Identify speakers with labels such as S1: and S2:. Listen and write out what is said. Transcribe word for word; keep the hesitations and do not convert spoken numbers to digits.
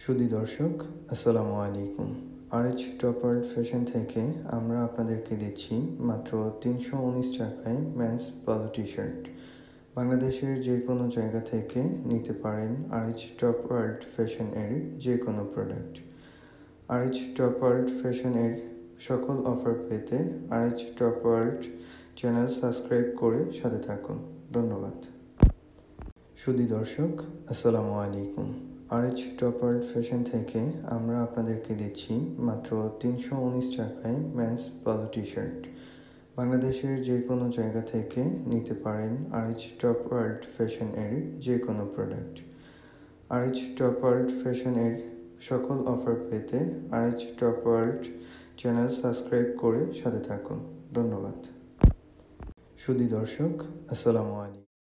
S1: সুধী দর্শক, আসসালামু আলাইকুম। আরএচ টপ ওয়ার্ল্ড ফ্যাশন থেকে আমরা আপনাদেরকে দিচ্ছি মাত্র তিনশো উনিশ টাকায় মেন্স পলো টি শার্ট। বাংলাদেশের যে কোনো জায়গা থেকে নিতে পারেন আরএচ টপ ওয়ার্ল্ড ফ্যাশন এর যে কোনো product. RH top world fashion এর সকল অফার পেতে RH top world channel subscribe করে সাথে থাকুন। ধন্যবাদ। সুধী দর্শক, আসসালামু আলাইকুম। আরএচ টপ ওয়ার্ল্ড ফ্যাশন থেকে আমরা আপনাদেরকে দিচ্ছি মাত্র তিনশো উনিশ টাকায় মেন্স পলো টি শার্ট। বাংলাদেশের যে কোনো জায়গা থেকে নিতে পারেন আরএচ টপ ওয়ার্ল্ড ফ্যাশন এর যে কোনো product. RH top world fashion এর সকল অফার পেতে RH top world channel subscribe করে সাথে থাকুন। ধন্যবাদ। সুধী দর্শক, আসসালামু আলাইকুম।